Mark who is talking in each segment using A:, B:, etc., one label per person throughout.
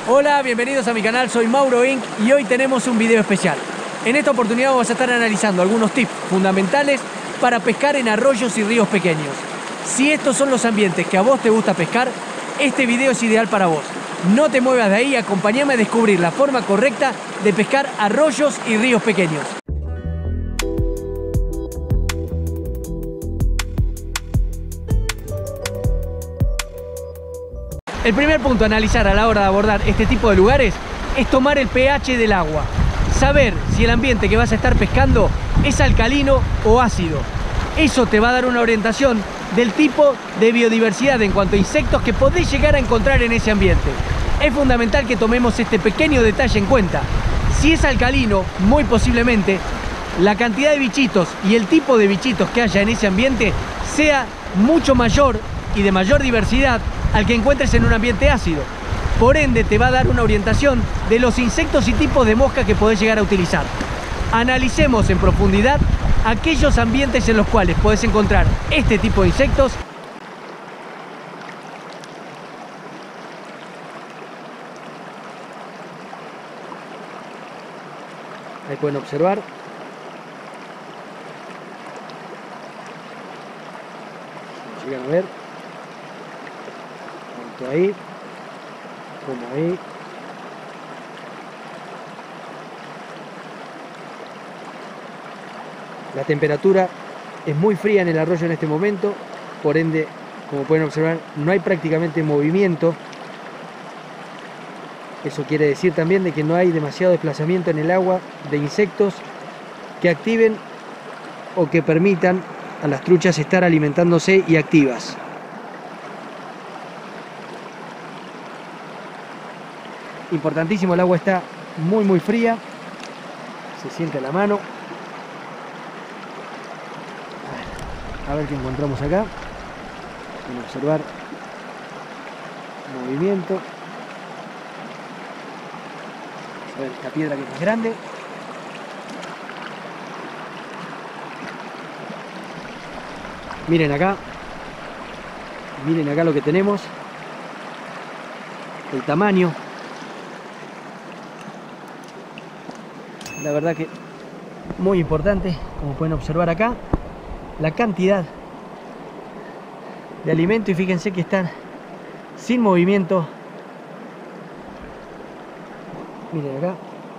A: Hola, bienvenidos a mi canal, soy Mauro Inc. y hoy tenemos un video especial. En esta oportunidad vamos a estar analizando algunos tips fundamentales para pescar en arroyos y ríos pequeños. Si estos son los ambientes que a vos te gusta pescar, este video es ideal para vos. No te muevas de ahí, acompáñame a descubrir la forma correcta de pescar arroyos y ríos pequeños. El primer punto a analizar a la hora de abordar este tipo de lugares es tomar el pH del agua. Saber si el ambiente que vas a estar pescando es alcalino o ácido. Eso te va a dar una orientación del tipo de biodiversidad en cuanto a insectos que podés llegar a encontrar en ese ambiente. Es fundamental que tomemos este pequeño detalle en cuenta. Si es alcalino, muy posiblemente la cantidad de bichitos y el tipo de bichitos que haya en ese ambiente sea mucho mayor y de mayor diversidad al que encuentres en un ambiente ácido. Por ende, te va a dar una orientación de los insectos y tipos de mosca que podés llegar a utilizar. Analicemos en profundidad aquellos ambientes en los cuales podés encontrar este tipo de insectos. Ahí pueden observar. Si llegan a ver. Tanto ahí como ahí. La temperatura es muy fría en el arroyo en este momento, por ende, como pueden observar, no hay prácticamente movimiento. Eso quiere decir también de que no hay demasiado desplazamiento en el agua de insectos que activen o que permitan a las truchas estar alimentándose y activas. Importantísimo, el agua está muy fría, se siente la mano. A ver qué encontramos acá. Pueden observar movimiento. A ver esta piedra que es grande. Miren acá lo que tenemos, el tamaño. La verdad que muy importante, como pueden observar acá, la cantidad de alimento, y fíjense que están sin movimiento. Miren acá.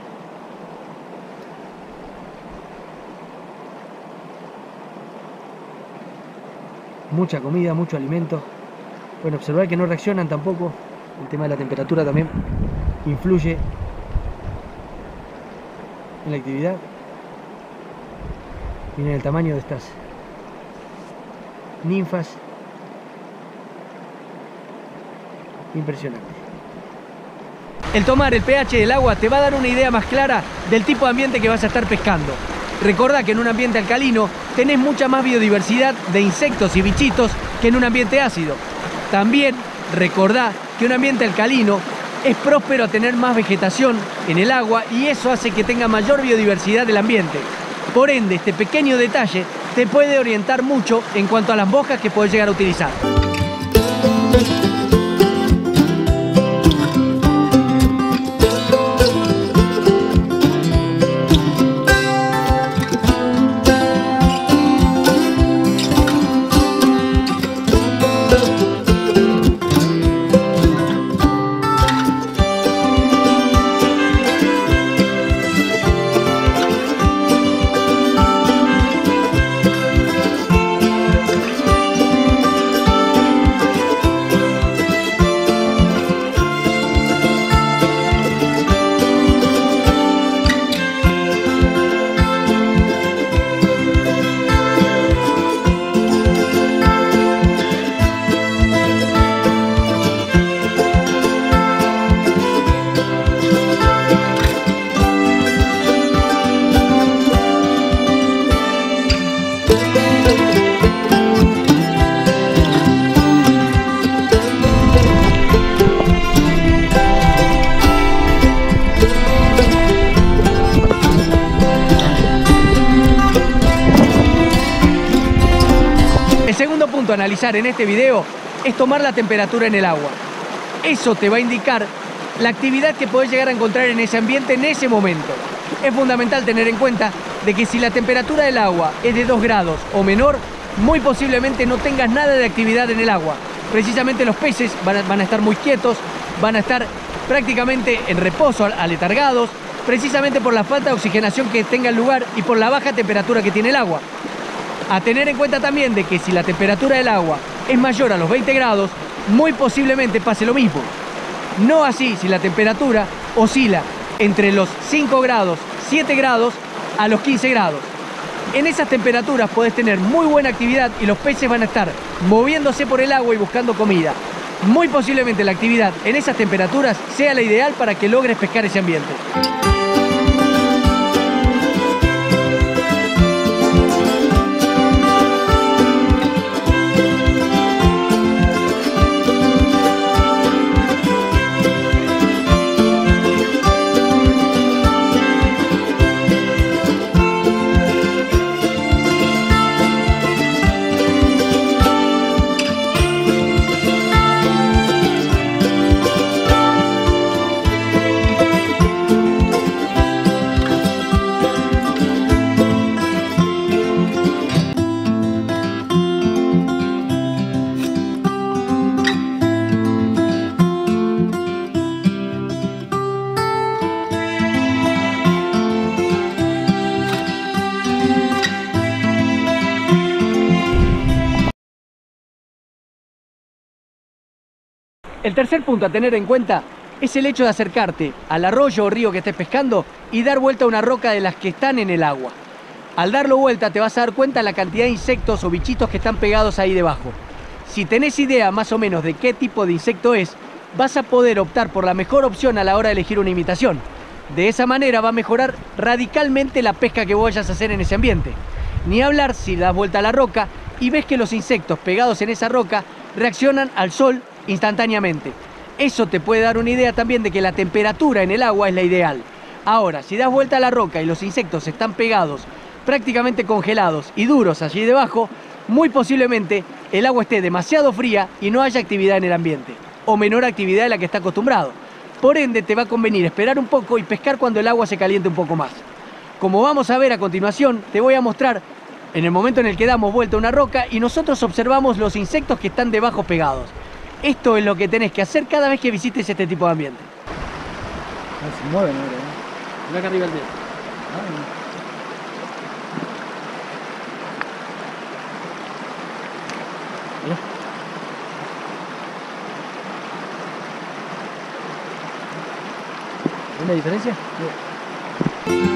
A: Mucha comida, mucho alimento. Pueden observar que no reaccionan tampoco. El tema de la temperatura también influye en la actividad. Miren el tamaño de estas ninfas. Impresionante. El tomar el pH del agua te va a dar una idea más clara del tipo de ambiente que vas a estar pescando. Recordá que en un ambiente alcalino tenés mucha más biodiversidad de insectos y bichitos que en un ambiente ácido. También recordá que un ambiente alcalino es próspero a tener más vegetación en el agua y eso hace que tenga mayor biodiversidad del ambiente. Por ende, este pequeño detalle te puede orientar mucho en cuanto a las moscas que puedes llegar a utilizar. punto a analizar en este video es tomar la temperatura en el agua. Eso te va a indicar la actividad que podés llegar a encontrar en ese ambiente en ese momento. Es fundamental tener en cuenta de que si la temperatura del agua es de 2 grados o menor, muy posiblemente no tengas nada de actividad en el agua. Precisamente los peces van a estar muy quietos, van a estar prácticamente en reposo, aletargados, precisamente por la falta de oxigenación que tenga el lugar y por la baja temperatura que tiene el agua. A tener en cuenta también de que si la temperatura del agua es mayor a los 20 grados, muy posiblemente pase lo mismo. No así si la temperatura oscila entre los 5 grados, 7 grados a los 15 grados. En esas temperaturas podés tener muy buena actividad y los peces van a estar moviéndose por el agua y buscando comida. Muy posiblemente la actividad en esas temperaturas sea la ideal para que logres pescar ese ambiente. El tercer punto a tener en cuenta es el hecho de acercarte al arroyo o río que estés pescando y dar vuelta a una roca de las que están en el agua. Al darlo vuelta te vas a dar cuenta de la cantidad de insectos o bichitos que están pegados ahí debajo. Si tenés idea más o menos de qué tipo de insecto es, vas a poder optar por la mejor opción a la hora de elegir una imitación. De esa manera va a mejorar radicalmente la pesca que vayas a hacer en ese ambiente. Ni hablar si das vuelta a la roca y ves que los insectos pegados en esa roca reaccionan al sol instantáneamente. Eso te puede dar una idea también de que la temperatura en el agua es la ideal. Ahora, si das vuelta a la roca y los insectos están pegados, prácticamente congelados y duros allí debajo, muy posiblemente el agua esté demasiado fría y no haya actividad en el ambiente, o menor actividad de la que está acostumbrado. Por ende, te va a convenir esperar un poco y pescar cuando el agua se caliente un poco más. Como vamos a ver a continuación, te voy a mostrar en el momento en el que damos vuelta a una roca y nosotros observamos los insectos que están debajo pegados. Esto es lo que tenés que hacer cada vez que visites este tipo de ambiente.
B: Se mueven ahora,
A: Mira acá arriba el dedo. ¿Ves la diferencia? Sí.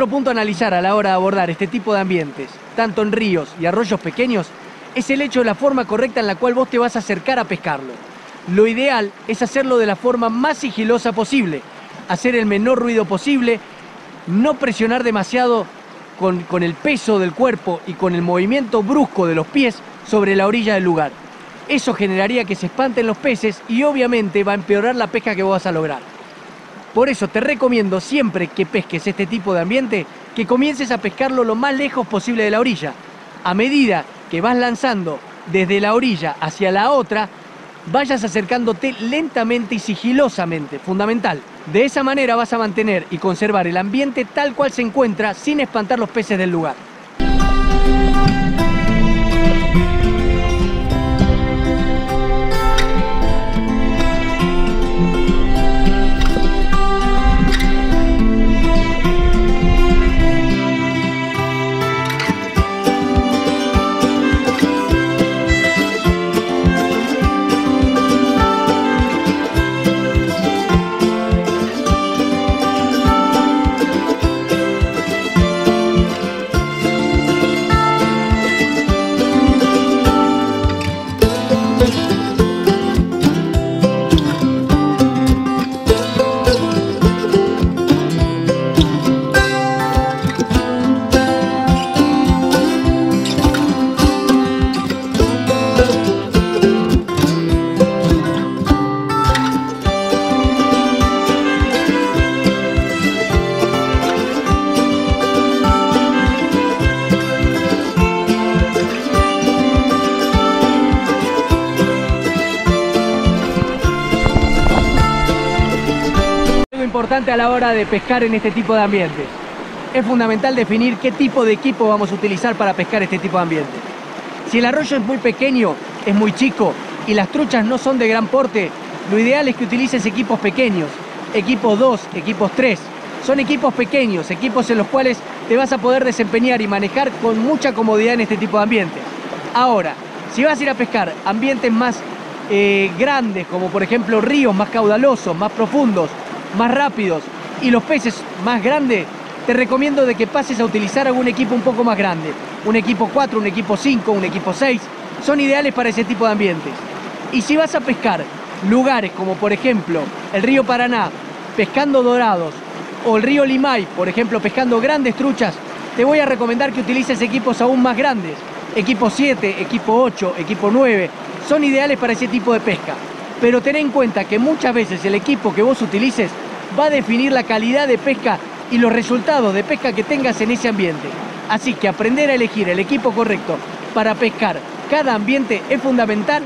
A: punto a analizar a la hora de abordar este tipo de ambientes, tanto en ríos y arroyos pequeños, es el hecho de la forma correcta en la cual vos te vas a acercar a pescarlo. Lo ideal es hacerlo de la forma más sigilosa posible, hacer el menor ruido posible, no presionar demasiado con el peso del cuerpo y con el movimiento brusco de los pies sobre la orilla del lugar. Eso generaría que se espanten los peces y obviamente va a empeorar la pesca que vos vas a lograr. Por eso te recomiendo siempre que pesques este tipo de ambiente que comiences a pescarlo lo más lejos posible de la orilla. A medida que vas lanzando desde la orilla hacia la otra, vayas acercándote lentamente y sigilosamente, fundamental. De esa manera vas a mantener y conservar el ambiente tal cual se encuentra sin espantar los peces del lugar. Importante a la hora de pescar en este tipo de ambientes. Es fundamental definir qué tipo de equipo vamos a utilizar para pescar este tipo de ambiente. Si el arroyo es muy pequeño, es muy chico y las truchas no son de gran porte, lo ideal es que utilices equipos pequeños, equipos 2, equipos 3. Son equipos pequeños, equipos en los cuales te vas a poder desempeñar y manejar con mucha comodidad en este tipo de ambientes. Ahora, si vas a ir a pescar ambientes más grandes, como por ejemplo ríos más caudalosos, más profundos, más rápidos y los peces más grandes, te recomiendo de que pases a utilizar algún equipo un poco más grande. Un equipo 4, un equipo 5, un equipo 6, son ideales para ese tipo de ambientes. Y si vas a pescar lugares como por ejemplo el río Paraná, pescando dorados, o el río Limay, por ejemplo, pescando grandes truchas, te voy a recomendar que utilices equipos aún más grandes. Equipo 7, equipo 8, equipo 9, son ideales para ese tipo de pesca. Pero ten en cuenta que muchas veces el equipo que vos utilices va a definir la calidad de pesca y los resultados de pesca que tengas en ese ambiente. Así que aprender a elegir el equipo correcto para pescar cada ambiente es fundamental.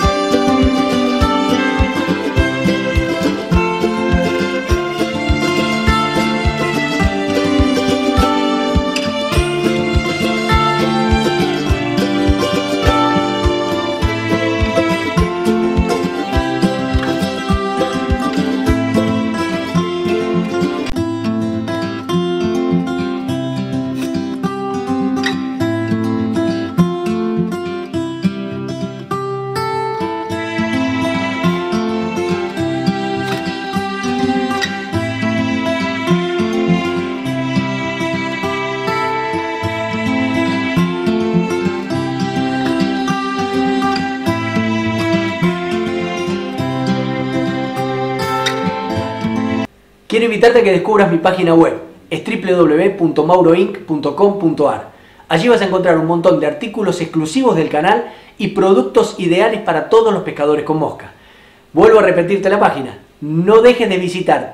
A: Quiero invitarte a que descubras mi página web, es www.mauroinc.com.ar. Allí vas a encontrar un montón de artículos exclusivos del canal y productos ideales para todos los pescadores con mosca. Vuelvo a repetirte la página, no dejes de visitar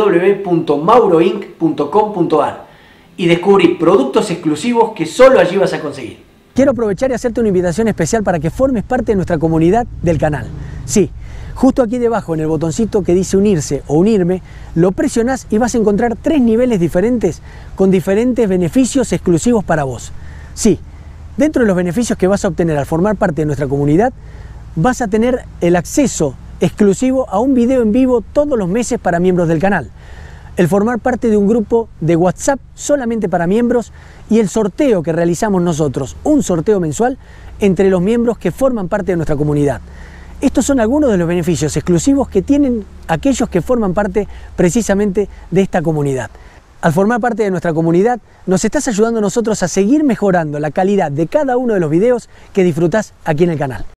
A: www.mauroinc.com.ar y descubrir productos exclusivos que solo allí vas a conseguir. Quiero aprovechar y hacerte una invitación especial para que formes parte de nuestra comunidad del canal. Sí, justo aquí debajo en el botoncito que dice unirse o unirme, lo presionás y vas a encontrar 3 niveles diferentes con diferentes beneficios exclusivos para vos. Sí, dentro de los beneficios que vas a obtener al formar parte de nuestra comunidad, vas a tener el acceso exclusivo a un video en vivo todos los meses para miembros del canal, el formar parte de un grupo de WhatsApp solamente para miembros y el sorteo que realizamos nosotros, un sorteo mensual entre los miembros que forman parte de nuestra comunidad. Estos son algunos de los beneficios exclusivos que tienen aquellos que forman parte precisamente de esta comunidad.
C: Al formar parte de nuestra comunidad, nos estás ayudando a nosotros a seguir mejorando la calidad de cada uno de los videos que disfrutás aquí en el canal.